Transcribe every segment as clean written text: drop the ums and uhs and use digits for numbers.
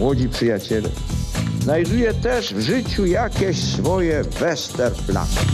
młodzi przyjaciele, znajduje też w życiu jakieś swoje Westerplatte.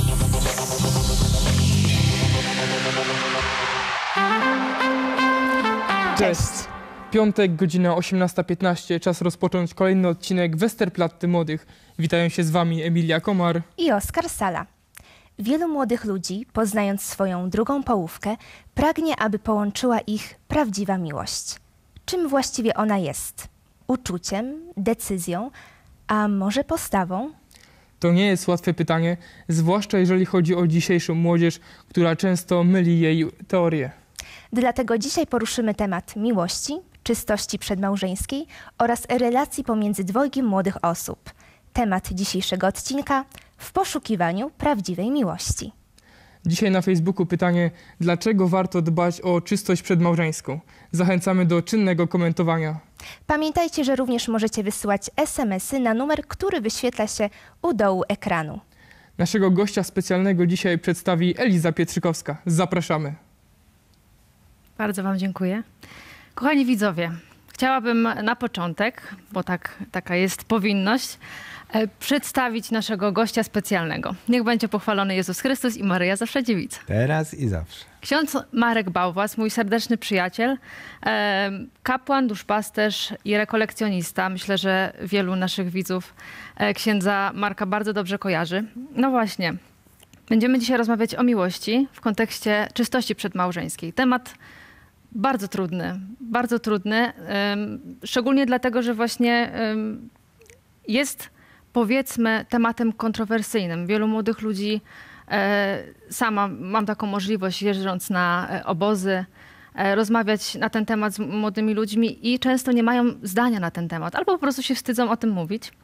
Cześć! Piątek, godzina 18:15. Czas rozpocząć kolejny odcinek Westerplatte Młodych. Witają się z Wami Emilia Komar i Oskar Sala. Wielu młodych ludzi, poznając swoją drugą połówkę, pragnie, aby połączyła ich prawdziwa miłość. Czym właściwie ona jest? Uczuciem, decyzją, a może postawą? To nie jest łatwe pytanie, zwłaszcza jeżeli chodzi o dzisiejszą młodzież, która często myli jej teorie. Dlatego dzisiaj poruszymy temat miłości, czystości przedmałżeńskiej oraz relacji pomiędzy dwojgiem młodych osób. Temat dzisiejszego odcinka: w poszukiwaniu prawdziwej miłości. Dzisiaj na Facebooku pytanie, dlaczego warto dbać o czystość przedmałżeńską? Zachęcamy do czynnego komentowania. Pamiętajcie, że również możecie wysyłać SMS-y na numer, który wyświetla się u dołu ekranu. Naszego gościa specjalnego dzisiaj przedstawi Eliza Pietrzykowska. Zapraszamy. Bardzo Wam dziękuję. Kochani widzowie, chciałabym na początek, bo taka jest powinność, przedstawić naszego gościa specjalnego. Niech będzie pochwalony Jezus Chrystus i Maryja Zawsze Dziewica. Teraz i zawsze. Ksiądz Marek Bałwas, mój serdeczny przyjaciel, kapłan, duszpasterz i rekolekcjonista. Myślę, że wielu naszych widzów księdza Marka bardzo dobrze kojarzy. No właśnie, będziemy dzisiaj rozmawiać o miłości w kontekście czystości przedmałżeńskiej. Temat bardzo trudny, szczególnie dlatego, że właśnie jest, powiedzmy, tematem kontrowersyjnym. Wielu młodych ludzi, sama mam taką możliwość, jeżdżąc na obozy, rozmawiać na ten temat z młodymi ludźmi i często nie mają zdania na ten temat, albo po prostu się wstydzą o tym mówić.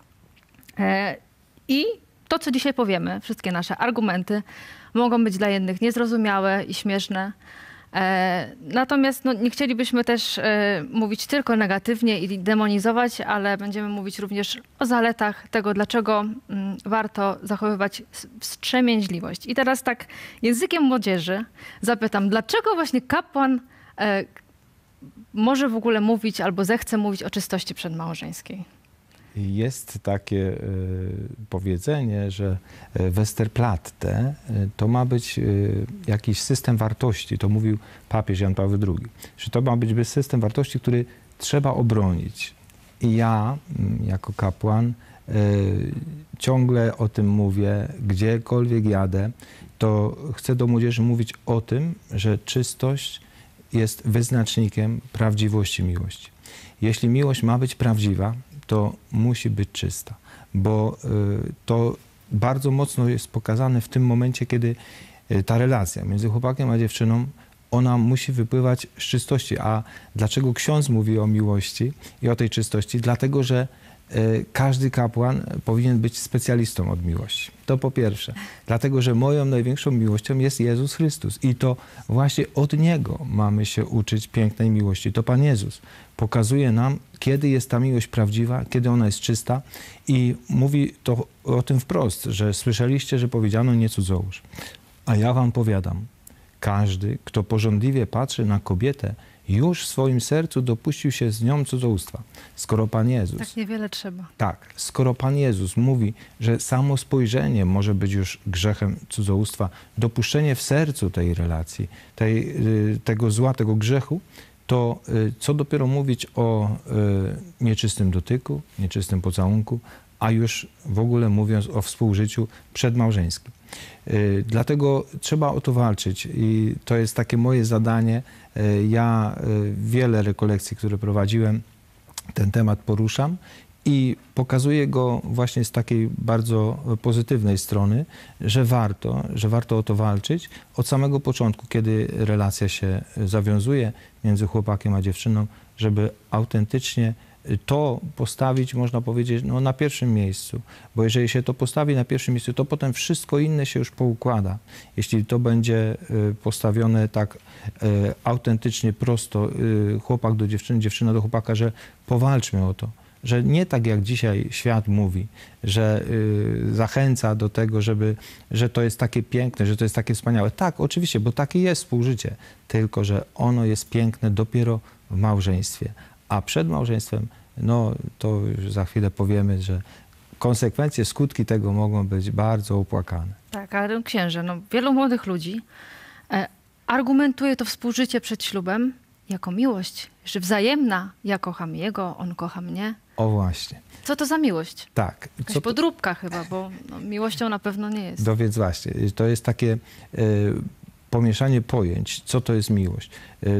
I to, co dzisiaj powiemy, wszystkie nasze argumenty mogą być dla jednych niezrozumiałe i śmieszne. Natomiast nie chcielibyśmy też mówić tylko negatywnie i demonizować, ale będziemy mówić również o zaletach tego, dlaczego warto zachowywać wstrzemięźliwość. I teraz tak językiem młodzieży zapytam, dlaczego właśnie kapłan może w ogóle mówić albo zechce mówić o czystości przedmałżeńskiej? Jest takie powiedzenie, że Westerplatte to ma być jakiś system wartości, to mówił papież Jan Paweł II, że to ma być system wartości, który trzeba obronić. I ja jako kapłan ciągle o tym mówię, gdziekolwiek jadę, to chcę do młodzieży mówić o tym, że czystość jest wyznacznikiem prawdziwości miłości. Jeśli miłość ma być prawdziwa, to musi być czysta, bo to bardzo mocno jest pokazane w tym momencie, kiedy ta relacja między chłopakiem a dziewczyną, ona musi wypływać z czystości. A dlaczego ksiądz mówi o miłości i o tej czystości? Dlatego, że każdy kapłan powinien być specjalistą od miłości. To po pierwsze. Dlatego, że moją największą miłością jest Jezus Chrystus. I to właśnie od Niego mamy się uczyć pięknej miłości. To Pan Jezus pokazuje nam, kiedy jest ta miłość prawdziwa, kiedy ona jest czysta i mówi to o tym wprost, że słyszeliście, że powiedziano nie cudzołóż. A ja wam powiadam, każdy, kto pożądliwie patrzy na kobietę, już w swoim sercu dopuścił się z nią cudzołóstwa. Skoro Pan Jezus... Tak niewiele trzeba. Tak. Skoro Pan Jezus mówi, że samo spojrzenie może być już grzechem cudzołóstwa, dopuszczenie w sercu tej relacji, tego zła, tego grzechu, to co dopiero mówić o nieczystym dotyku, nieczystym pocałunku, a już w ogóle mówiąc o współżyciu przedmałżeńskim. Dlatego trzeba o to walczyć i to jest takie moje zadanie. Ja wiele rekolekcji, które prowadziłem, ten temat poruszam i pokazuję go właśnie z takiej bardzo pozytywnej strony, że warto o to walczyć od samego początku, kiedy relacja się zawiązuje między chłopakiem a dziewczyną, żeby autentycznie to postawić, można powiedzieć, na pierwszym miejscu. Bo jeżeli się to postawi na pierwszym miejscu, to potem wszystko inne się już poukłada. Jeśli to będzie postawione tak autentycznie, prosto, chłopak do dziewczyny, dziewczyna do chłopaka, że powalczmy o to. Że nie tak jak dzisiaj świat mówi, że zachęca do tego, że to jest takie piękne, że to jest takie wspaniałe. Tak, oczywiście, bo takie jest współżycie, tylko że ono jest piękne dopiero w małżeństwie. A przed małżeństwem no to już za chwilę powiemy, że konsekwencje, skutki tego mogą być bardzo opłakane. Tak, ale księże, no, wielu młodych ludzi argumentuje to współżycie przed ślubem jako miłość, że wzajemna. Ja kocham jego, on kocha mnie. O właśnie. Co to za miłość? Tak. Jakaś podróbka chyba, bo no, miłością na pewno nie jest. No więc właśnie, to jest takie pomieszanie pojęć, co to jest miłość.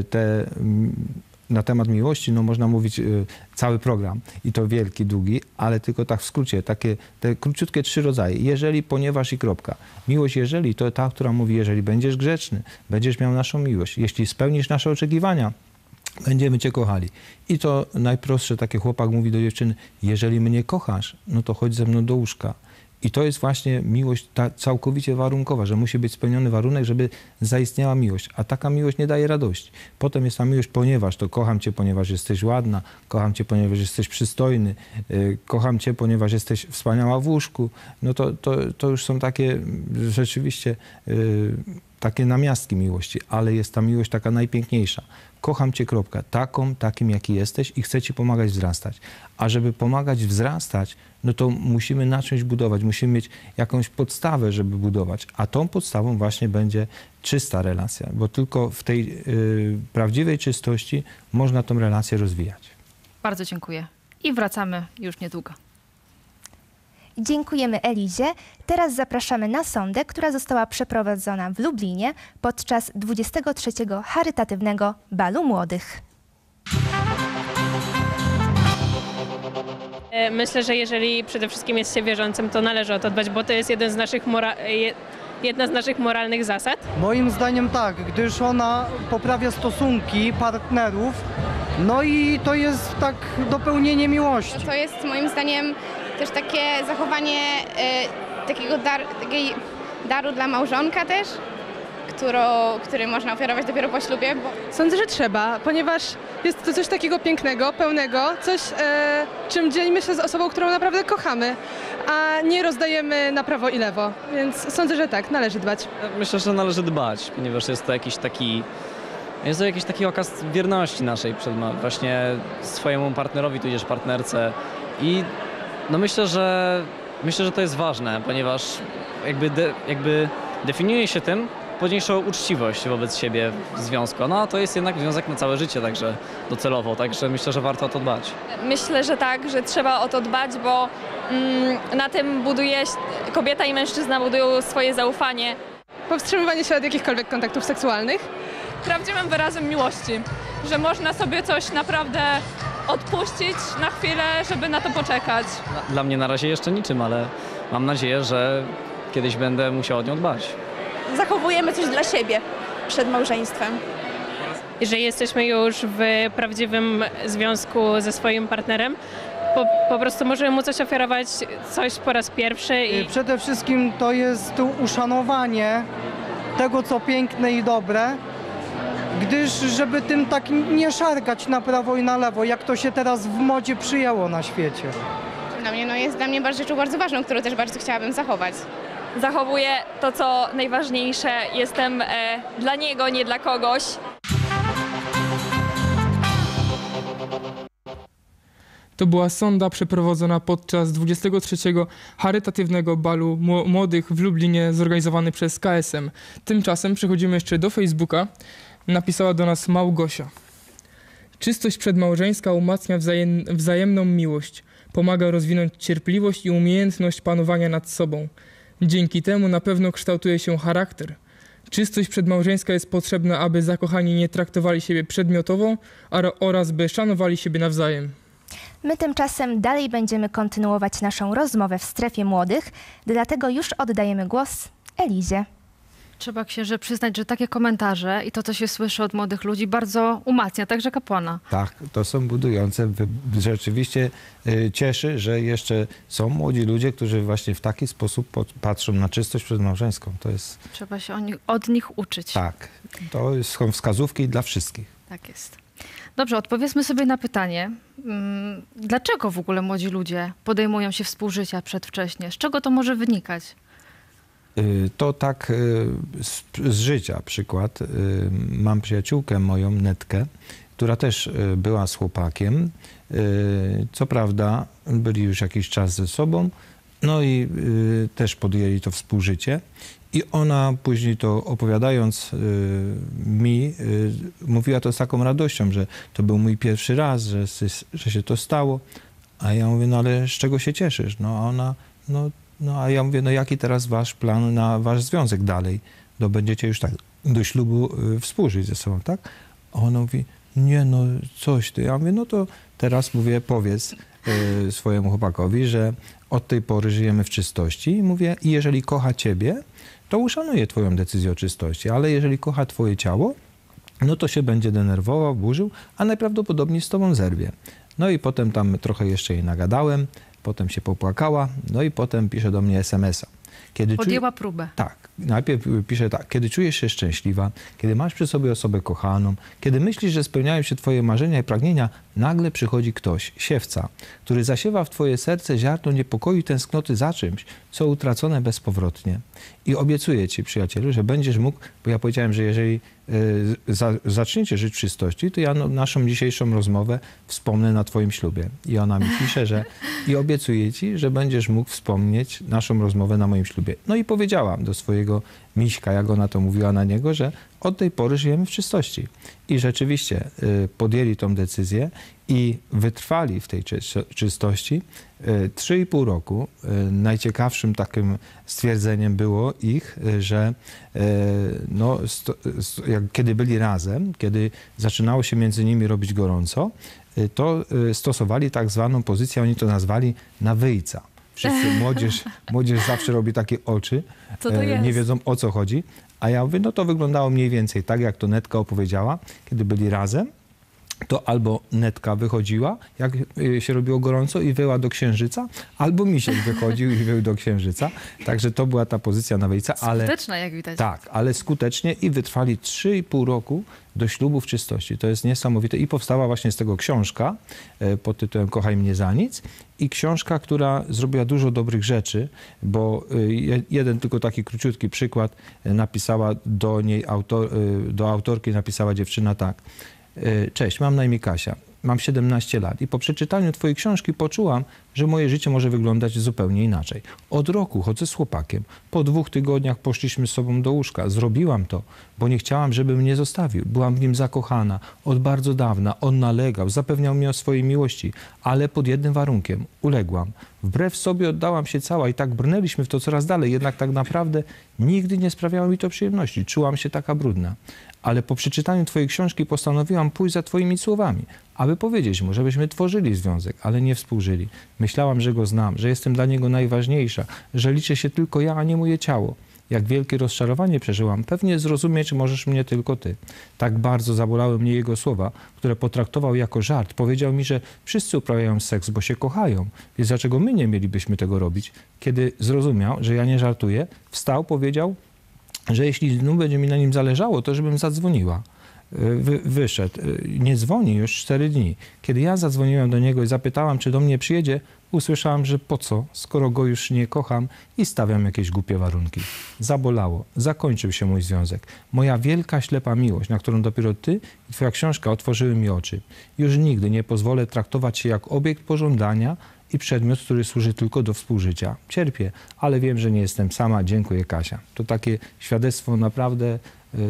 Na temat miłości no, można mówić cały program i to wielki, długi, ale tylko tak w skrócie, te króciutkie 3 rodzaje. Jeżeli, ponieważ i kropka. Miłość jeżeli to ta, która mówi, jeżeli będziesz grzeczny, będziesz miał naszą miłość. Jeśli spełnisz nasze oczekiwania, będziemy cię kochali. I to najprostsze, takie chłopak mówi do dziewczyny, jeżeli mnie kochasz, no to chodź ze mną do łóżka. I to jest właśnie miłość ta całkowicie warunkowa, że musi być spełniony warunek, żeby zaistniała miłość. A taka miłość nie daje radości. Potem jest ta miłość, ponieważ to kocham cię, ponieważ jesteś ładna, kocham cię, ponieważ jesteś przystojny, kocham cię, ponieważ jesteś wspaniała w łóżku. No to już są takie rzeczywiście takie namiastki miłości, ale jest ta miłość taka najpiękniejsza. Kocham cię, kropka. Takim, jaki jesteś i chcę ci pomagać wzrastać. A żeby pomagać wzrastać, no to musimy na czymś budować, musimy mieć jakąś podstawę, żeby budować. A tą podstawą właśnie będzie czysta relacja, bo tylko w tej prawdziwej czystości można tą relację rozwijać. Bardzo dziękuję. I wracamy już niedługo. Dziękujemy Elizie. Teraz zapraszamy na sondę, która została przeprowadzona w Lublinie podczas 23. charytatywnego Balu Młodych. Myślę, że jeżeli przede wszystkim jest się wierzącym, to należy o to dbać, bo to jest jedna z naszych moralnych zasad. Moim zdaniem tak, gdyż ona poprawia stosunki partnerów, no i to jest tak dopełnienie miłości. To jest moim zdaniem też takie zachowanie takiego daru dla małżonka też, który można ofiarować dopiero po ślubie. Sądzę, że trzeba, ponieważ jest to coś takiego pięknego, pełnego, coś, czym dzielimy się z osobą, którą naprawdę kochamy, a nie rozdajemy na prawo i lewo. Więc sądzę, że tak, należy dbać. Myślę, że należy dbać, ponieważ jest to jakiś taki okaz wierności naszej właśnie swojemu partnerowi, tudzież partnerce. I no myślę, że to jest ważne, ponieważ jakby definiuje się tym późniejszą uczciwość wobec siebie w związku. No a to jest jednak związek na całe życie, także docelowo, także myślę, że warto o to dbać. Myślę, że tak, że trzeba o to dbać, bo na tym kobieta i mężczyzna budują swoje zaufanie. Powstrzymywanie się od jakichkolwiek kontaktów seksualnych. Prawdziwym wyrazem miłości, że można sobie coś naprawdę odpuścić na chwilę, żeby na to poczekać. Dla mnie na razie jeszcze niczym, ale mam nadzieję, że kiedyś będę musiał o nią dbać. Zachowujemy coś dla siebie przed małżeństwem. Jeżeli jesteśmy już w prawdziwym związku ze swoim partnerem, po prostu możemy mu coś ofiarować, coś po raz pierwszy. Przede wszystkim to jest uszanowanie tego, co piękne i dobre, gdyż żeby tym tak nie szargać na prawo i na lewo, jak to się teraz w modzie przyjęło na świecie. Jest dla mnie rzeczą bardzo ważną, którą też bardzo chciałabym zachować. Zachowuję to, co najważniejsze. Jestem dla niego, nie dla kogoś. To była sonda przeprowadzona podczas 23. charytatywnego balu młodych w Lublinie zorganizowany przez KSM. Tymczasem przechodzimy jeszcze do Facebooka. Napisała do nas Małgosia. Czystość przedmałżeńska umacnia wzajemną miłość. Pomaga rozwinąć cierpliwość i umiejętność panowania nad sobą. Dzięki temu na pewno kształtuje się charakter. Czystość przedmałżeńska jest potrzebna, aby zakochani nie traktowali siebie przedmiotowo oraz by szanowali siebie nawzajem. My tymczasem dalej będziemy kontynuować naszą rozmowę w strefie młodych, dlatego już oddajemy głos Elizie. Trzeba, księże, przyznać, że takie komentarze i to, co się słyszy od młodych ludzi, bardzo umacnia, także kapłana. Tak, to są budujące. Rzeczywiście cieszy, że jeszcze są młodzi ludzie, którzy właśnie w taki sposób patrzą na czystość przedmałżeńską. To jest... Trzeba się od nich uczyć. Tak, to są wskazówki dla wszystkich. Tak jest. Dobrze, odpowiedzmy sobie na pytanie, dlaczego w ogóle młodzi ludzie podejmują się współżycia przedwcześnie? Z czego to może wynikać? To tak z życia przykład. Mam przyjaciółkę moją, Netkę, która też była z chłopakiem. Co prawda byli już jakiś czas ze sobą, no i też podjęli to współżycie. I ona później to opowiadając mi, mówiła to z taką radością, że to był mój pierwszy raz, że się to stało. A ja mówię, no ale z czego się cieszysz? No a ona, a ja mówię, no jaki teraz wasz plan na wasz związek dalej? No będziecie już tak do ślubu współżyć ze sobą, tak? A ona mówi, nie no, coś ty. Ja mówię, no to teraz mówię, powiedz swojemu chłopakowi, że od tej pory żyjemy w czystości. I mówię, i jeżeli kocha ciebie, to uszanuje twoją decyzję o czystości, ale jeżeli kocha twoje ciało, no to się będzie denerwował, burzył, a najprawdopodobniej z tobą zerwie. No i potem tam trochę jeszcze jej nagadałem, potem się popłakała, no i potem pisze do mnie SMS-a. Podjęła próbę. Tak. Najpierw pisze tak, kiedy czujesz się szczęśliwa, kiedy masz przy sobie osobę kochaną, kiedy myślisz, że spełniają się twoje marzenia i pragnienia, nagle przychodzi ktoś, siewca, który zasiewa w twoje serce ziarno niepokoju i tęsknoty za czymś, co utracone bezpowrotnie. I obiecuję ci, przyjacielu, że będziesz mógł, bo ja powiedziałem, że jeżeli zaczniecie żyć w czystości, to ja naszą dzisiejszą rozmowę wspomnę na twoim ślubie. I ona mi pisze, że i obiecuję ci, że będziesz mógł wspomnieć naszą rozmowę na moim ślubie. No i powiedziałam do swojego Miśka, jak ona to mówiła na niego, że od tej pory żyjemy w czystości. I rzeczywiście podjęli tą decyzję i wytrwali w tej czystości 3,5 roku. Najciekawszym takim stwierdzeniem było ich, że kiedy byli razem, kiedy zaczynało się między nimi robić gorąco, to stosowali tak zwaną pozycję, oni to nazwali nawyjca. Wszyscy, młodzież zawsze robi takie oczy, co to jest? Nie wiedzą o co chodzi. A ja mówię, no to wyglądało mniej więcej tak, jak to Netka opowiedziała, kiedy byli razem. To albo Netka wychodziła, jak się robiło gorąco i wyła do księżyca, albo Misiek wychodził i wył do księżyca. Także to była ta pozycja nawyjca. Skuteczna, jak widać. Tak, ale skutecznie i wytrwali 3,5 roku do ślubu w czystości. To jest niesamowite. I powstała właśnie z tego książka pod tytułem Kochaj mnie za nic. I książka, która zrobiła dużo dobrych rzeczy, bo jeden tylko taki króciutki przykład napisała do autorki napisała dziewczyna tak. Cześć, mam na imię Kasia, mam 17 lat i po przeczytaniu twojej książki poczułam, że moje życie może wyglądać zupełnie inaczej. Od roku chodzę z chłopakiem. Po 2 tygodniach poszliśmy z sobą do łóżka. Zrobiłam to, bo nie chciałam, żeby mnie zostawił. Byłam w nim zakochana od bardzo dawna. On nalegał, zapewniał mnie o swojej miłości, ale pod jednym warunkiem. Uległam. Wbrew sobie oddałam się cała i tak brnęliśmy w to coraz dalej, jednak tak naprawdę nigdy nie sprawiało mi to przyjemności. Czułam się taka brudna. Ale po przeczytaniu twojej książki postanowiłam pójść za twoimi słowami, aby powiedzieć mu, żebyśmy tworzyli związek, ale nie współżyli. Myślałam, że go znam, że jestem dla niego najważniejsza, że liczę się tylko ja, a nie moje ciało. Jak wielkie rozczarowanie przeżyłam, pewnie zrozumieć możesz mnie tylko ty. Tak bardzo zabolały mnie jego słowa, które potraktował jako żart. Powiedział mi, że wszyscy uprawiają seks, bo się kochają, więc dlaczego my nie mielibyśmy tego robić? Kiedy zrozumiał, że ja nie żartuję, wstał, powiedział, że jeśli znów będzie mi na nim zależało, to żebym zadzwoniła. Wyszedł. Nie dzwoni już 4 dni. Kiedy ja zadzwoniłem do niego i zapytałam, czy do mnie przyjedzie, usłyszałam, że po co, skoro go już nie kocham i stawiam jakieś głupie warunki. Zabolało. Zakończył się mój związek. Moja wielka, ślepa miłość, na którą dopiero ty i twoja książka otworzyły mi oczy. Już nigdy nie pozwolę traktować się jak obiekt pożądania i przedmiot, który służy tylko do współżycia. Cierpię, ale wiem, że nie jestem sama. Dziękuję, Kasia. To takie świadectwo naprawdę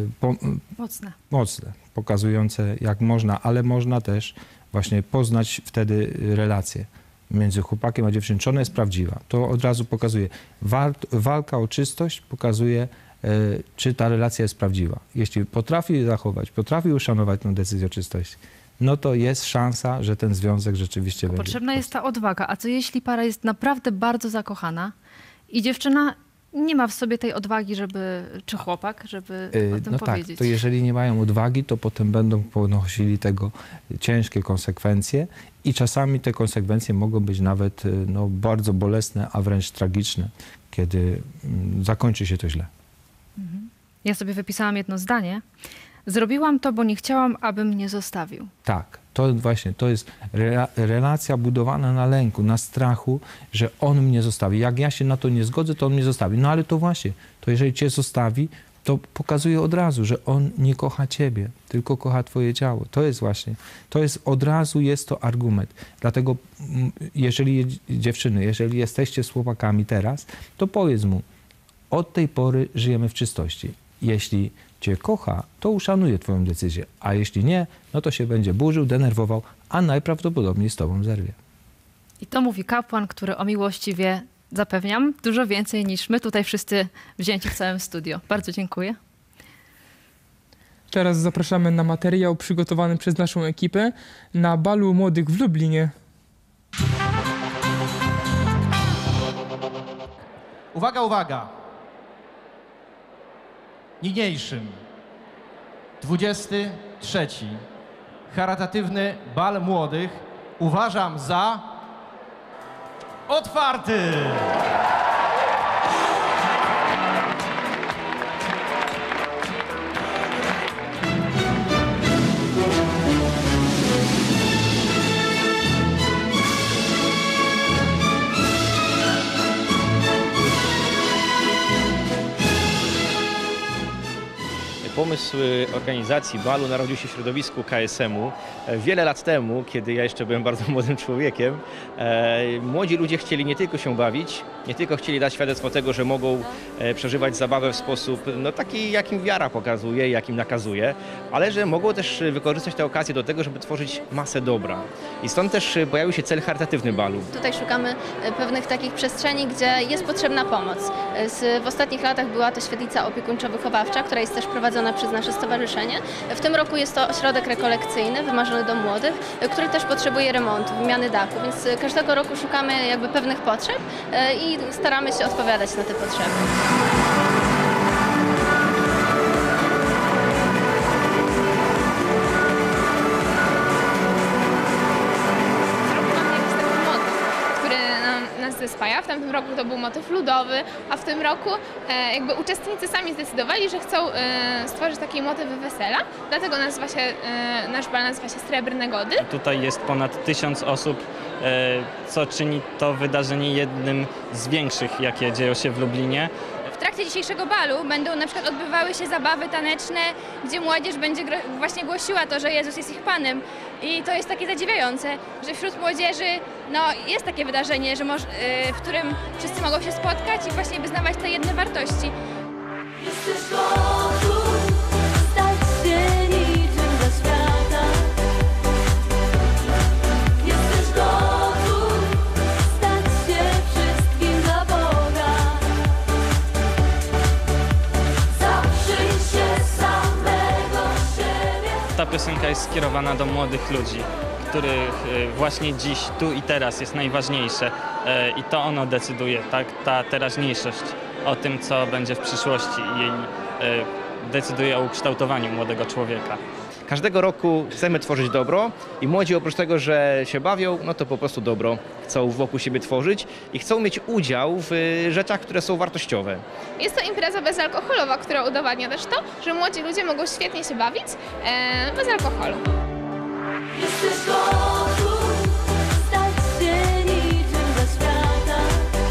mocne, pokazujące jak można, ale można też właśnie poznać wtedy relację między chłopakiem a dziewczyną. Czy ona jest prawdziwa? To od razu pokazuje. Walka o czystość pokazuje, czy ta relacja jest prawdziwa. Jeśli potrafi zachować, potrafi uszanować tę decyzję o czystości, no to jest szansa, że ten związek rzeczywiście będzie. Potrzebna jest ta odwaga. A co jeśli para jest naprawdę bardzo zakochana i dziewczyna nie ma w sobie tej odwagi, czy chłopak, żeby o tym powiedzieć? Tak, to jeżeli nie mają odwagi, to potem będą ponosili tego ciężkie konsekwencje i czasami te konsekwencje mogą być nawet bardzo bolesne, a wręcz tragiczne, kiedy zakończy się to źle. Ja sobie wypisałam jedno zdanie. Zrobiłam to, bo nie chciałam, aby mnie zostawił. Tak, to właśnie, to jest relacja budowana na lęku, na strachu, że on mnie zostawi. Jak ja się na to nie zgodzę, to on mnie zostawi. No ale to właśnie, to jeżeli cię zostawi, to pokazuje od razu, że on nie kocha ciebie, tylko kocha twoje ciało. To jest właśnie, od razu jest to argument. Dlatego dziewczyny, jeżeli jesteście z chłopakami teraz, to powiedz mu, od tej pory żyjemy w czystości. Jeśli cię kocha, to uszanuje twoją decyzję, a jeśli nie, no to się będzie burzył, denerwował, a najprawdopodobniej z tobą zerwie. I to mówi kapłan, który o miłości wie, zapewniam, dużo więcej niż my tutaj wszyscy wzięci w całym studio. Bardzo dziękuję. Teraz zapraszamy na materiał przygotowany przez naszą ekipę na balu młodych w Lublinie. Uwaga, uwaga! Niniejszym 23. charytatywny bal młodych uważam za otwarty! Pomysł organizacji balu narodził się w środowisku KSM-u wiele lat temu, kiedy ja jeszcze byłem bardzo młodym człowiekiem. Młodzi ludzie chcieli nie tylko się bawić, nie tylko chcieli dać świadectwo tego, że mogą przeżywać zabawę w sposób taki, jakim wiara pokazuje, jakim nakazuje, ale że mogą też wykorzystać tę okazję do tego, żeby tworzyć masę dobra. I stąd też pojawił się cel charytatywny balu. Tutaj szukamy pewnych takich przestrzeni, gdzie jest potrzebna pomoc. W ostatnich latach była to świetlica opiekuńczo-wychowawcza, która jest też prowadzona przez nasze stowarzyszenie. W tym roku jest to ośrodek rekolekcyjny, Wymarzony Dom Młodych, który też potrzebuje remontu, wymiany dachu, więc każdego roku szukamy pewnych potrzeb i staramy się odpowiadać na te potrzeby. Spaja. W tamtym roku to był motyw ludowy, a w tym roku uczestnicy sami zdecydowali, że chcą stworzyć taki motyw wesela, dlatego nasz bal nazywa się Srebrne Gody. Tutaj jest ponad 1000 osób, co czyni to wydarzenie jednym z większych, jakie dzieją się w Lublinie. W trakcie dzisiejszego balu będą na przykład odbywały się zabawy taneczne, gdzie młodzież będzie właśnie głosiła to, że Jezus jest ich Panem. I to jest takie zadziwiające, że wśród młodzieży jest takie wydarzenie, w którym wszyscy mogą się spotkać i właśnie wyznawać te jedne wartości. Jesteś gotów stać się niczym dla świata. Jesteś gotów stać się wszystkim dla Boga. Zaprzyj się samego siebie. Ta piosenka jest skierowana do młodych ludzi, których właśnie dziś, tu i teraz jest najważniejsze i to ono decyduje, tak? Ta teraźniejszość o tym, co będzie w przyszłości i jej decyduje o ukształtowaniu młodego człowieka. Każdego roku chcemy tworzyć dobro i młodzi oprócz tego, że się bawią, to po prostu dobro chcą wokół siebie tworzyć i chcą mieć udział w rzeczach, które są wartościowe. Jest to impreza bezalkoholowa, która udowadnia też to, że młodzi ludzie mogą świetnie się bawić bez alkoholu. Jesteś gotów stać się niczym dla świata.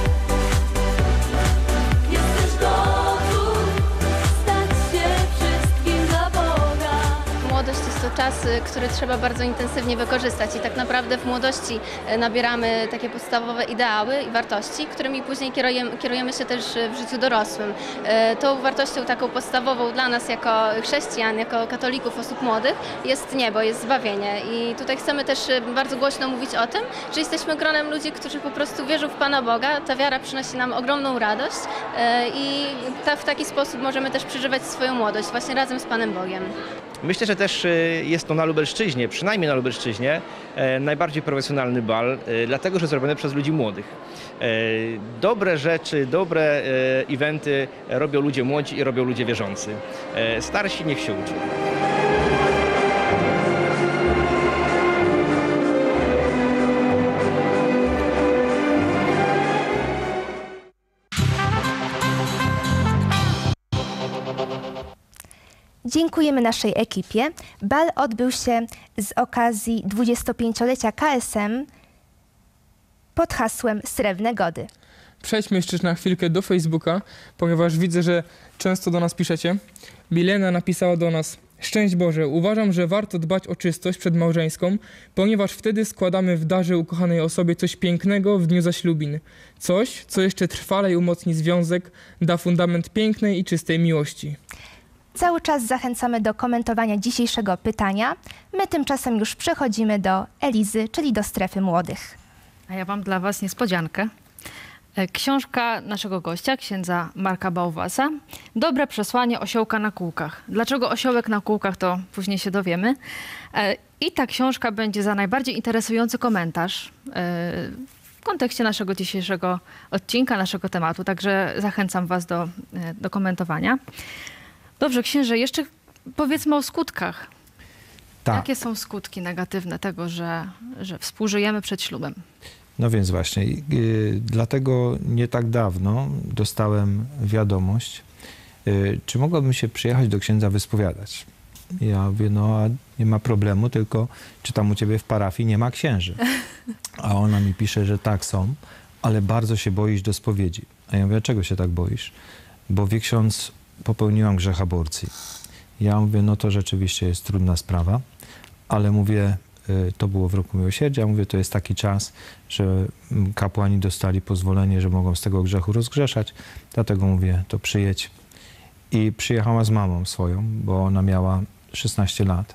Jesteś gotów stać się wszystkim dla Boga. Młodość jest to czas, który trzeba bardzo intensywnie wykorzystać i tak naprawdę w młodości nabieramy takie podstawowe ideały i wartości, którymi później kierujemy się też w życiu dorosłym. Tą wartością taką podstawową dla nas jako chrześcijan, jako katolików, osób młodych jest niebo, jest zbawienie i tutaj chcemy też bardzo głośno mówić o tym, że jesteśmy gronem ludzi, którzy po prostu wierzą w Pana Boga. Ta wiara przynosi nam ogromną radość i w taki sposób możemy też przeżywać swoją młodość właśnie razem z Panem Bogiem. Myślę, że też jest to na Lubelszczyźnie, przynajmniej na Lubelszczyźnie, najbardziej profesjonalny bal, dlatego że zrobiony przez ludzi młodych. Dobre rzeczy, dobre eventy robią ludzie młodzi i robią ludzie wierzący. Starsi niech się uczą. Dziękujemy naszej ekipie. Bal odbył się z okazji 25-lecia KSM pod hasłem Srebrne Gody. Przejdźmy jeszcze na chwilkę do Facebooka, ponieważ widzę, że często do nas piszecie. Milena napisała do nas: Szczęść Boże, uważam, że warto dbać o czystość przedmałżeńską, ponieważ wtedy składamy w darze ukochanej osobie coś pięknego w dniu zaślubin. Coś, co jeszcze trwale umocni związek, da fundament pięknej i czystej miłości. Cały czas zachęcamy do komentowania dzisiejszego pytania. My tymczasem już przechodzimy do Elizy, czyli do strefy młodych. A ja mam dla was niespodziankę. Książka naszego gościa, księdza Marka Bałwasa. Dobre przesłanie osiołka na kółkach. Dlaczego osiołek na kółkach, to później się dowiemy. I ta książka będzie za najbardziej interesujący komentarz w kontekście naszego dzisiejszego odcinka, naszego tematu. Także zachęcam was do komentowania. Dobrze, księże, jeszcze powiedzmy o skutkach. Tak. Jakie są skutki negatywne tego, że współżyjemy przed ślubem? No więc właśnie, dlatego nie tak dawno dostałem wiadomość, czy mogłabym się przyjechać do księdza wyspowiadać. Ja mówię, no a nie ma problemu, tylko czy tam u ciebie w parafii nie ma księży? A ona mi pisze, że tak są, ale bardzo się boisz do spowiedzi. A ja mówię, czego się tak boisz? Bo wie ksiądz, popełniłam grzech aborcji. Ja mówię, no to rzeczywiście jest trudna sprawa, ale mówię, to było w roku miłosierdzia, mówię, to jest taki czas, że kapłani dostali pozwolenie, że mogą z tego grzechu rozgrzeszać, dlatego mówię, to przyjedź. I przyjechała z mamą swoją, bo ona miała 16 lat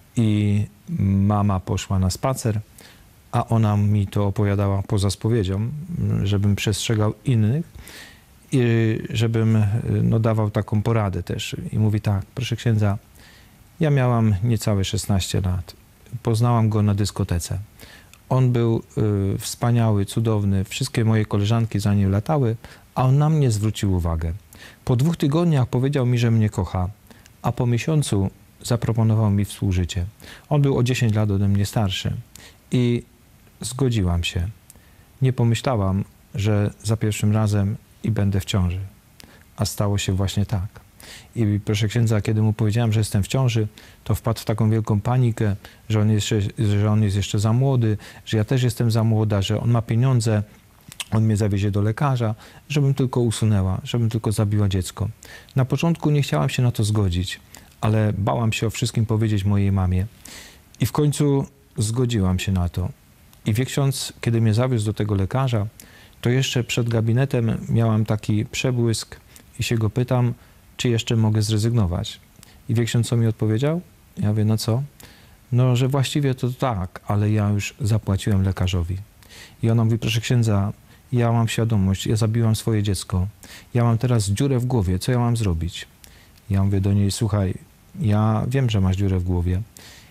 i mama poszła na spacer, a ona mi to opowiadała poza spowiedzią, żebym przestrzegał innych i żebym dawał taką poradę też. I mówi tak, proszę księdza, ja miałam niecałe 16 lat. Poznałam go na dyskotece. On był wspaniały, cudowny. Wszystkie moje koleżanki za nim latały, a on na mnie zwrócił uwagę. Po 2 tygodniach powiedział mi, że mnie kocha, a po miesiącu zaproponował mi współżycie. On był o 10 lat ode mnie starszy i zgodziłam się. Nie pomyślałam, że za pierwszym razem i będę w ciąży. A stało się właśnie tak. I proszę księdza, kiedy mu powiedziałem, że jestem w ciąży, to wpadł w taką wielką panikę, że on jest jeszcze za młody, że ja też jestem za młoda, że on ma pieniądze, on mnie zawiezie do lekarza, żebym tylko usunęła, żebym tylko zabiła dziecko. Na początku nie chciałam się na to zgodzić, ale bałam się o wszystkim powiedzieć mojej mamie. I w końcu zgodziłam się na to. I wie ksiądz, kiedy mnie zawiózł do tego lekarza, to jeszcze przed gabinetem miałam taki przebłysk i się go pytam, czy jeszcze mogę zrezygnować. I wie ksiądz, co mi odpowiedział? Ja mówię, no co? No, że właściwie to tak, ale ja już zapłaciłem lekarzowi. I ona mówi, proszę księdza, ja mam świadomość, ja zabiłam swoje dziecko. Ja mam teraz dziurę w głowie, co ja mam zrobić? Ja mówię do niej, słuchaj, ja wiem, że masz dziurę w głowie.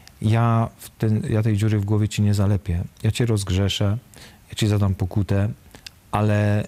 Ja tej dziury w głowie ci nie zalepię. Ja cię rozgrzeszę, ja ci zadam pokutę, ale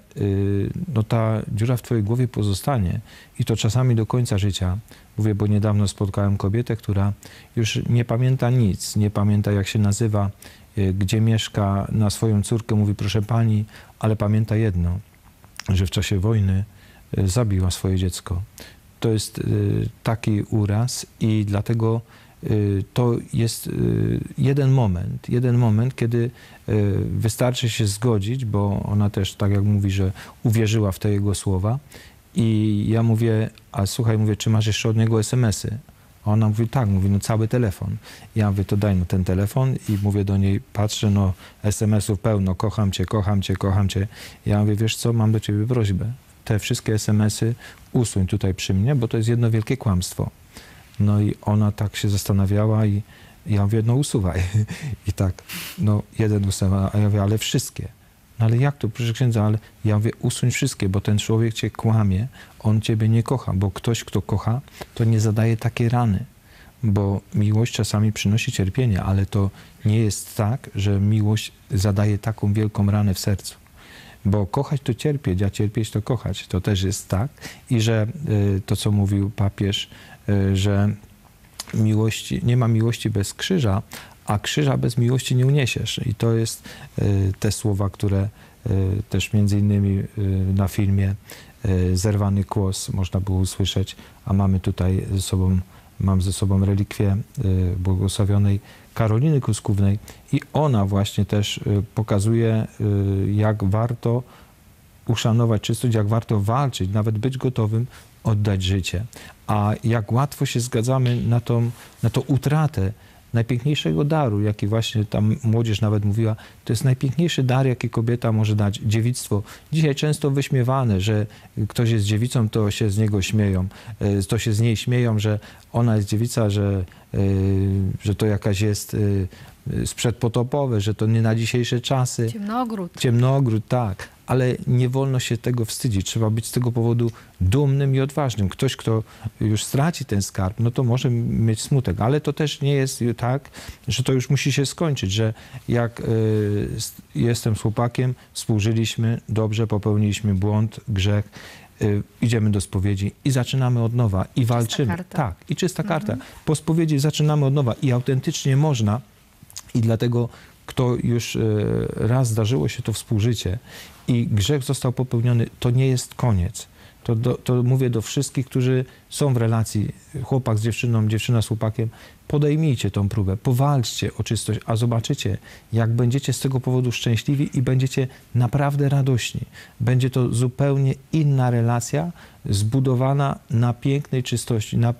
ta dziura w twojej głowie pozostanie i to czasami do końca życia. Mówię, bo niedawno spotkałem kobietę, która już nie pamięta nic, nie pamięta jak się nazywa, gdzie mieszka, na swoją córkę mówi, proszę pani, ale pamięta jedno, że w czasie wojny zabiła swoje dziecko. To jest taki uraz i dlatego to jest jeden moment, kiedy wystarczy się zgodzić, bo ona też, tak jak mówi, że uwierzyła w te jego słowa. I ja mówię, a słuchaj, mówię, czy masz jeszcze od niego SMS-y? A ona mówi, tak, mówi, no cały telefon. Ja mówię, to daj no ten telefon i mówię do niej, patrzę, no SMS-ów pełno, kocham cię, kocham cię, kocham cię. Ja mówię, wiesz co, mam do ciebie prośbę. Te wszystkie SMS-y usuń tutaj przy mnie, bo to jest jedno wielkie kłamstwo. No i ona tak się zastanawiała i ja mówię, no usuwaj. I tak, no jeden usuwa, a ja mówię, ale wszystkie. No ale jak to, proszę księdza, ale ja mówię, usuń wszystkie, bo ten człowiek cię kłamie, on ciebie nie kocha, bo ktoś, kto kocha, to nie zadaje takiej rany. Bo miłość czasami przynosi cierpienie, ale to nie jest tak, że miłość zadaje taką wielką ranę w sercu. Bo kochać to cierpieć, a cierpieć to kochać. To też jest tak. I że to, co mówił papież, że nie ma miłości bez krzyża, a krzyża bez miłości nie uniesiesz. I to jest te słowa, które też między innymi na filmie Zerwany kłos można było usłyszeć, a mamy tutaj mam ze sobą relikwię błogosławionej Karoliny Kruskównej i ona właśnie też pokazuje, jak warto uszanować czystość, jak warto walczyć, nawet być gotowym oddać życie. A jak łatwo się zgadzamy na tą utratę najpiękniejszego daru, jaki właśnie tam młodzież nawet mówiła, to jest najpiękniejszy dar, jaki kobieta może dać. Dziewictwo. Dzisiaj często wyśmiewane, że ktoś jest dziewicą, to się z niego śmieją. To się z niej śmieją, że ona jest dziewica, że to jakaś jest sprzedpotopowe, że to nie na dzisiejsze czasy. Ciemnogród. Ciemnogród, tak. Ale nie wolno się tego wstydzić. Trzeba być z tego powodu dumnym i odważnym. Ktoś, kto już straci ten skarb, no to może mieć smutek. Ale to też nie jest tak, że to już musi się skończyć, że jak jestem z chłopakiem, współżyliśmy, dobrze, popełniliśmy błąd, grzech, idziemy do spowiedzi i zaczynamy od nowa i walczymy. Karta. Tak, i czysta karta. Po spowiedzi zaczynamy od nowa i autentycznie można i dlatego kto już raz zdarzyło się to współżycie i grzech został popełniony, to nie jest koniec. To mówię do wszystkich, którzy są w relacji, chłopak z dziewczyną, dziewczyna z chłopakiem, podejmijcie tą próbę, powalczcie o czystość, a zobaczycie, jak będziecie z tego powodu szczęśliwi i będziecie naprawdę radośni. Będzie to zupełnie inna relacja, zbudowana na pięknej czystości, na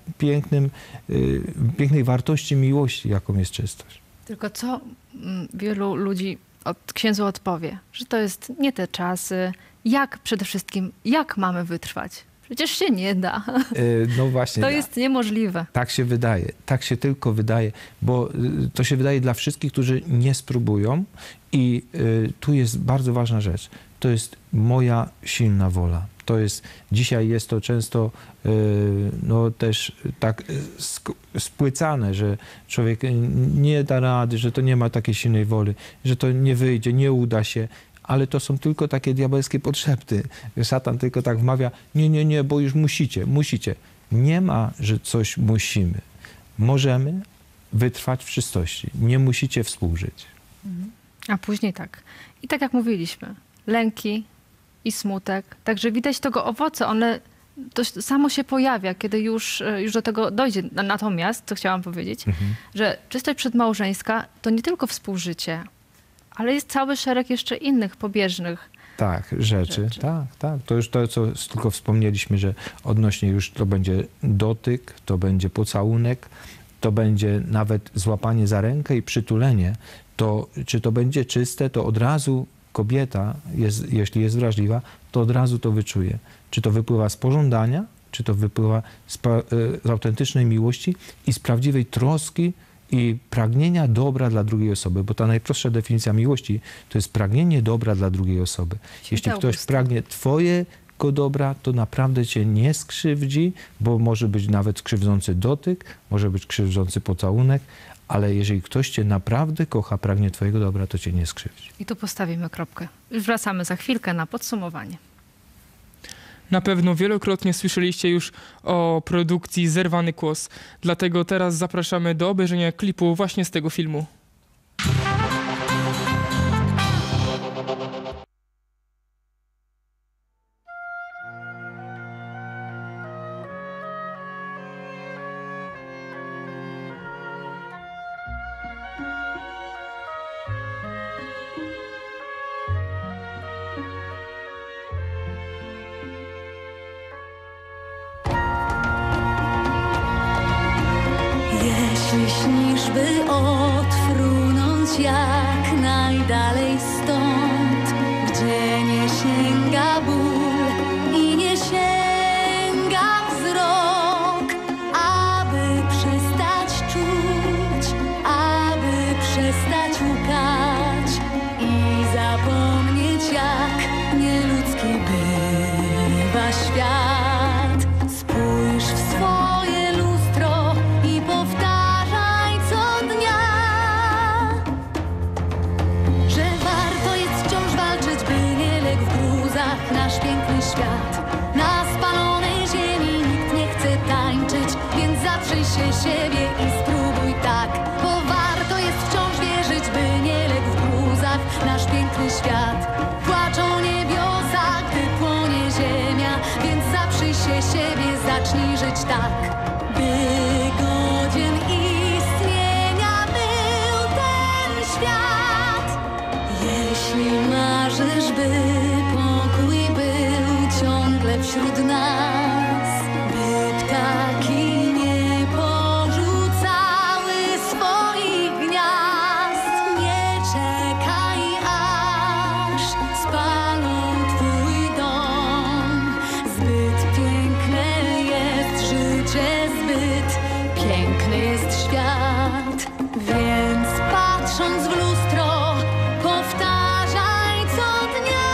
pięknej wartości miłości, jaką jest czystość. Tylko co wielu ludzi księdzu odpowie? Że to jest nie te czasy. Przede wszystkim, jak mamy wytrwać? Przecież się nie da. No właśnie. To jest niemożliwe. Tak się wydaje. Tak się tylko wydaje, bo to się wydaje dla wszystkich, którzy nie spróbują i tu jest bardzo ważna rzecz. To jest moja silna wola. Dzisiaj jest to często no też tak spłycane, że człowiek nie da rady, że to nie ma takiej silnej woli, że to nie wyjdzie, nie uda się, ale to są tylko takie diabelskie podszepty. Szatan tylko tak wmawia, nie, bo już musicie. Nie ma, że coś musimy. Możemy wytrwać w czystości. Nie musicie współżyć. A później tak. I tak jak mówiliśmy, lęki i smutek. Także widać tego owoce. To samo się pojawia, kiedy już do tego dojdzie. Natomiast, co chciałam powiedzieć, że czystość przedmałżeńska to nie tylko współżycie, ale jest cały szereg jeszcze innych pobieżnych rzeczy. Tak. To już to, co tylko wspomnieliśmy, że odnośnie już to będzie dotyk, to będzie pocałunek, to będzie nawet złapanie za rękę i przytulenie. To, czy to będzie czyste, to od razu kobieta, jeśli jest wrażliwa, to od razu to wyczuje. Czy to wypływa z pożądania, czy to wypływa z autentycznej miłości i z prawdziwej troski i pragnienia dobra dla drugiej osoby, bo ta najprostsza definicja miłości to jest pragnienie dobra dla drugiej osoby. Jeśli ktoś pragnie twojego dobra, to naprawdę cię nie skrzywdzi, bo może być nawet krzywdzący dotyk, może być krzywdzący pocałunek, ale jeżeli ktoś cię naprawdę kocha, pragnie twojego dobra, to cię nie skrzywdzi. I tu postawimy kropkę. Już wracamy za chwilkę na podsumowanie. Na pewno wielokrotnie słyszeliście już o produkcji Zerwany Kłos, dlatego teraz zapraszamy do obejrzenia klipu właśnie z tego filmu. Jeśli śnisz, by odfrunąć jak najdalej stąd, gdzie nie sięga ból i nie sięga wzrok, aby przestać czuć, aby przestać łkać i zapomnieć, jak nieludzki bywa świat. Spójrz w swoje lustro i powtarzaj co dnia, że warto jest wciąż walczyć, by nie legł w gruzach nasz piękny świat. Na spalonej ziemi nikt nie chce tańczyć, więc zaprzyj się siebie i spróbuj tak, bo warto jest wciąż wierzyć, by nie legł w gruzach nasz piękny świat. Płaczą niebiosa, gdy płonie ziemia, więc zaprzyj się siebie, zacznij żyć tak, by godzien istnienia był ten świat. Jeśli marzysz, by pokój był królestwie wśród nas, by ptaki nie porzucały swoich gniazd. Nie czekaj, aż spalą twój dom. Zbyt piękne jest życie, zbyt piękny jest świat. Więc patrząc w lustro, powtarzaj co dnia,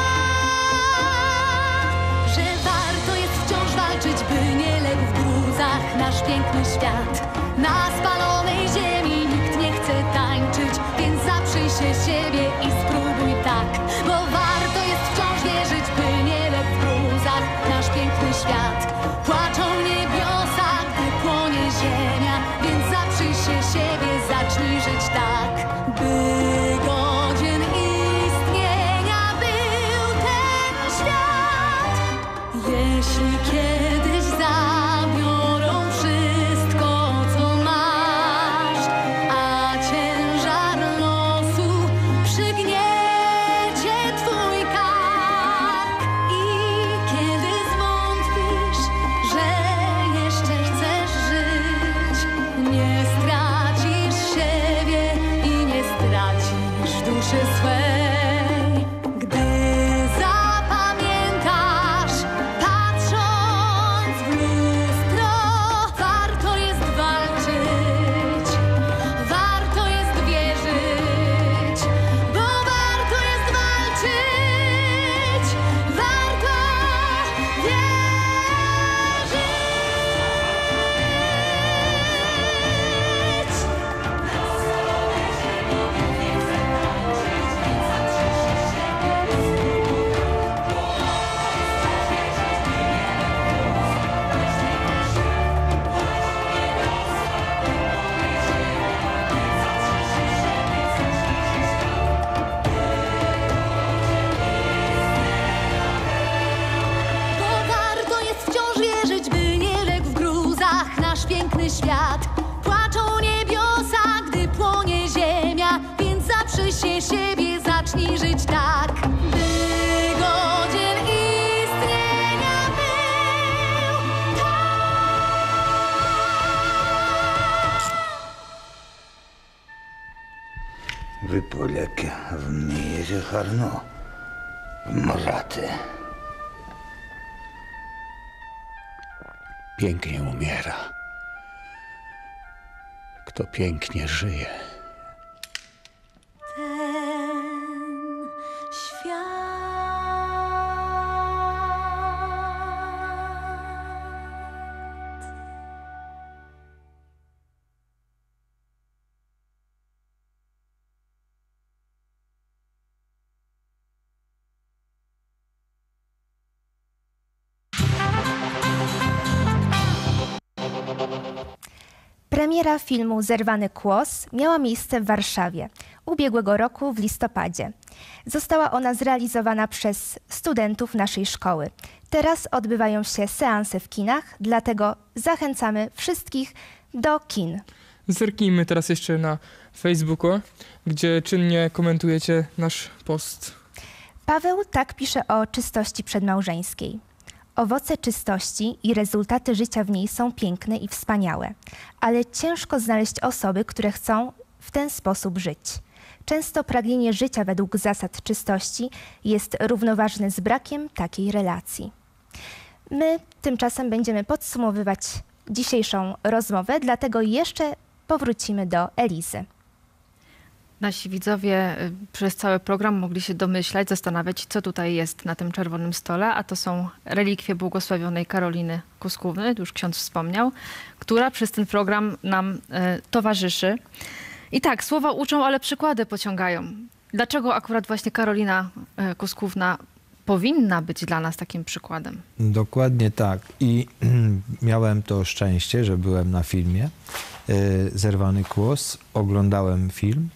że warto jest wciąż walczyć, by nie legł w gruzach nasz piękny świat. Na spalonej ziemi nikt nie chce tańczyć, więc zaprzyj się siebie i spróbuj tak. Bo warto jest wciąż wierzyć, by nie legł w gruzach nasz piękny świat. Płaczą niebiosa, gdy płonie ziemia, więc zaprzyj się siebie, zacznij żyć tak, by godzien istnienia był ten świat. Jeśli kiedyś zabiorą wszystko, co masz, a ciężar losu przygniecie twój kark, i kiedy zwątpisz, że jeszcze chcesz żyć, nie stracisz siebie i nie stracisz duszy swej. Gdy zapamiętasz, patrząc w lustro, warto jest walczyć, warto jest wierzyć, bo warto jest walczyć, warto wierzyć. Bo warto jest wciąż wierzyć, by nie legł w gruzach nasz piękny świat. Płaczą niebiosa, gdy płonie ziemia, więc zaprzyj się siebie, zacznij żyć tak, by godzien istnienia był Вы поляки вмієте гарно вмирати. Pięknie umiera, kto pięknie żyje. ten świat. Premiera filmu Zerwany kłos miała miejsce w Warszawie ubiegłego roku w listopadzie. Została ona zrealizowana przez studentów naszej szkoły. Teraz odbywają się seanse w kinach, dlatego zachęcamy wszystkich do kin. Zerknijmy teraz jeszcze na Facebooku, gdzie czynnie komentujecie nasz post. Paweł tak pisze o czystości przedmałżeńskiej. Owoce czystości i rezultaty życia w niej są piękne i wspaniałe, ale ciężko znaleźć osoby, które chcą w ten sposób żyć. Często pragnienie życia według zasad czystości jest równoważne z brakiem takiej relacji. My tymczasem będziemy podsumowywać dzisiejszą rozmowę, dlatego jeszcze powrócimy do Elizy. Nasi widzowie przez cały program mogli się domyślać, zastanawiać, co tutaj jest na tym czerwonym stole, a to są relikwie błogosławionej Karoliny Kuskówny, już ksiądz wspomniał, która przez ten program nam towarzyszy. I tak, słowa uczą, ale przykłady pociągają. Dlaczego akurat właśnie Karolina Kuskówna powinna być dla nas takim przykładem? Dokładnie tak. I miałem to szczęście, że byłem na filmie Zerwany kłos, oglądałem film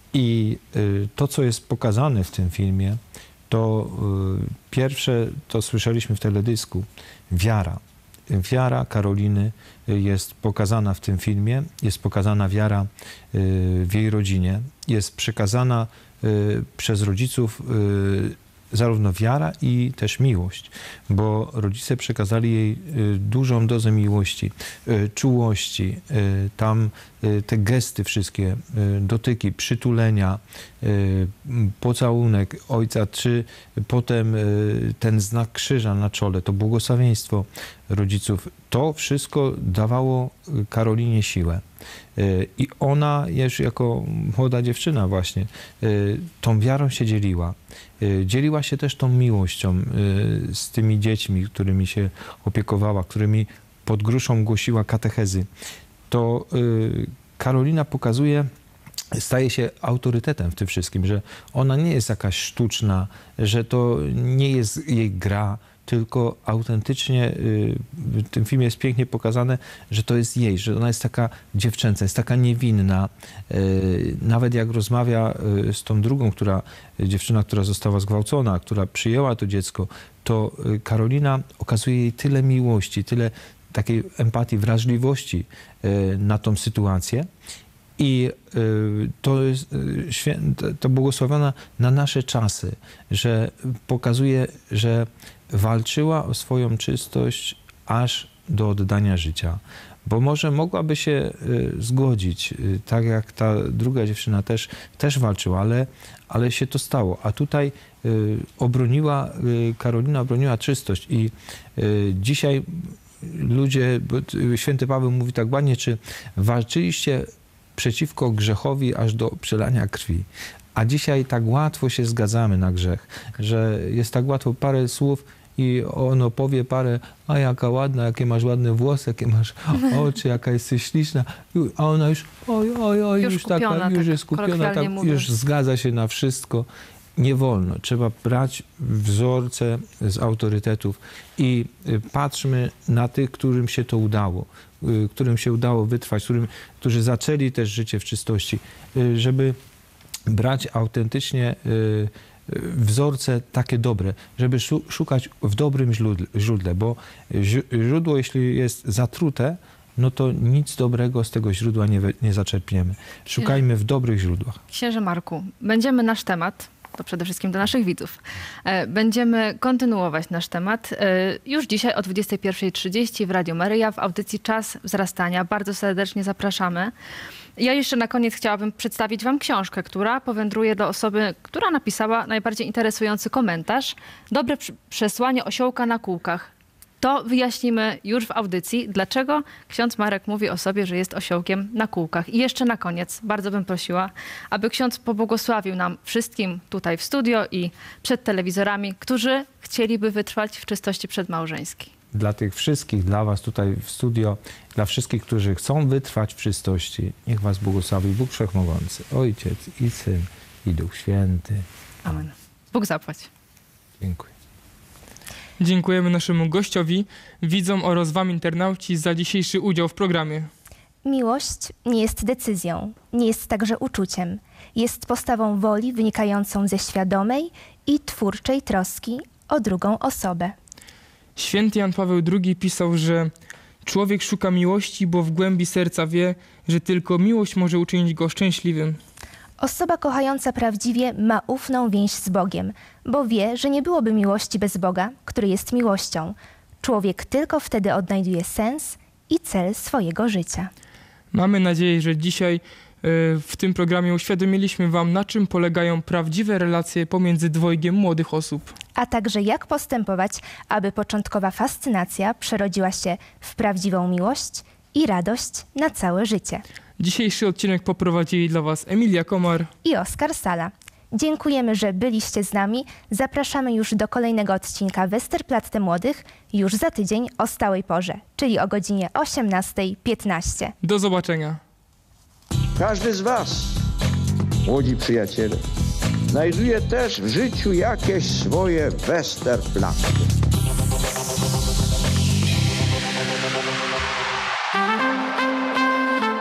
i to, co jest pokazane w tym filmie, to pierwsze, to słyszeliśmy w teledysku, wiara. Wiara Karoliny jest pokazana w tym filmie, jest pokazana wiara w jej rodzinie, jest przekazana przez rodziców zarówno wiara i też miłość, bo rodzice przekazali jej dużą dozę miłości, czułości, tam te gesty wszystkie, dotyki, przytulenia, pocałunek ojca, czy potem ten znak krzyża na czole, to błogosławieństwo rodziców, to wszystko dawało Karolinie siłę. I ona już jako młoda dziewczyna właśnie tą wiarą się dzieliła. Dzieliła się też tą miłością z tymi dziećmi, którymi się opiekowała, którymi pod gruszą głosiła katechezy. To Karolina pokazuje, staje się autorytetem w tym wszystkim, że ona nie jest jakaś sztuczna, że to nie jest jej gra, tylko autentycznie w tym filmie jest pięknie pokazane, że to jest jej, że ona jest taka dziewczęca, jest taka niewinna. Nawet jak rozmawia z tą drugą, dziewczyna, która została zgwałcona, która przyjęła to dziecko, to Karolina okazuje jej tyle miłości, tyle takiej empatii, wrażliwości na tą sytuację. I to jest to błogosławiona na nasze czasy, że pokazuje, że walczyła o swoją czystość aż do oddania życia. Bo może mogłaby się zgodzić, tak jak ta druga dziewczyna też walczyła, ale się to stało. A tutaj Karolina obroniła czystość i dzisiaj ludzie, święty Paweł mówi tak ładnie, czy walczyliście przeciwko grzechowi aż do przelania krwi. A dzisiaj tak łatwo się zgadzamy na grzech, że jest tak łatwo parę słów i ono powie parę, a jaka ładna, jakie masz ładne włosy, jakie masz oczy, jaka jesteś śliczna. A ona już, oj, już jest skupiona, tak, już zgadza się na wszystko. Nie wolno. Trzeba brać wzorce z autorytetów i patrzmy na tych, którym się to udało, którym się udało wytrwać, którzy zaczęli też życie w czystości, żeby brać autentycznie wzorce takie dobre, żeby szukać w dobrym źródle, bo źródło, jeśli jest zatrute, no to nic dobrego z tego źródła nie zaczerpniemy. Szukajmy w dobrych źródłach. Księże Marku, będziemy nasz temat, to przede wszystkim do naszych widzów, będziemy kontynuować nasz temat już dzisiaj o 21:30 w Radiu Maryja w audycji Czas Wzrastania. Bardzo serdecznie zapraszamy. Ja jeszcze na koniec chciałabym przedstawić wam książkę, która powędruje do osoby, która napisała najbardziej interesujący komentarz. Dobre przesłanie osiołka na kółkach. To wyjaśnimy już w audycji, dlaczego ksiądz Marek mówi o sobie, że jest osiołkiem na kółkach. I jeszcze na koniec bardzo bym prosiła, aby ksiądz pobłogosławił nam wszystkim tutaj w studio i przed telewizorami, którzy chcieliby wytrwać w czystości przedmałżeńskiej. Dla tych wszystkich, dla was tutaj w studio, dla wszystkich, którzy chcą wytrwać w czystości, niech was błogosławi Bóg Wszechmogący, Ojciec i Syn i Duch Święty. Amen. Bóg zapłać. Dziękuję. Dziękujemy naszemu gościowi, widzom oraz wam internauci za dzisiejszy udział w programie. Miłość nie jest decyzją, nie jest także uczuciem. Jest postawą woli wynikającą ze świadomej i twórczej troski o drugą osobę. Święty Jan Paweł II pisał, że człowiek szuka miłości, bo w głębi serca wie, że tylko miłość może uczynić go szczęśliwym. Osoba kochająca prawdziwie ma ufną więź z Bogiem, bo wie, że nie byłoby miłości bez Boga, który jest miłością. Człowiek tylko wtedy odnajduje sens i cel swojego życia. Mamy nadzieję, że dzisiaj w tym programie uświadomiliśmy wam, na czym polegają prawdziwe relacje pomiędzy dwojgiem młodych osób. A także jak postępować, aby początkowa fascynacja przerodziła się w prawdziwą miłość i radość na całe życie. Dzisiejszy odcinek poprowadzili dla was Emilia Komar i Oskar Sala. Dziękujemy, że byliście z nami. Zapraszamy już do kolejnego odcinka Westerplatte Młodych już za tydzień o stałej porze, czyli o godzinie 18:15. Do zobaczenia. Każdy z was, młodzi przyjaciele, znajduje też w życiu jakieś swoje Westerplatte.